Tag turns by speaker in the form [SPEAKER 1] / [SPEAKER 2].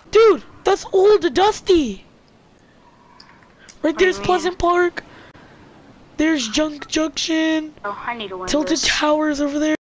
[SPEAKER 1] Dude, that's old Dusty. Right
[SPEAKER 2] What do you
[SPEAKER 1] there's
[SPEAKER 2] mean?
[SPEAKER 1] Pleasant Park. There's Junk Junction.
[SPEAKER 2] Oh, I need to win
[SPEAKER 1] Tilted
[SPEAKER 2] this.
[SPEAKER 1] Towers over there.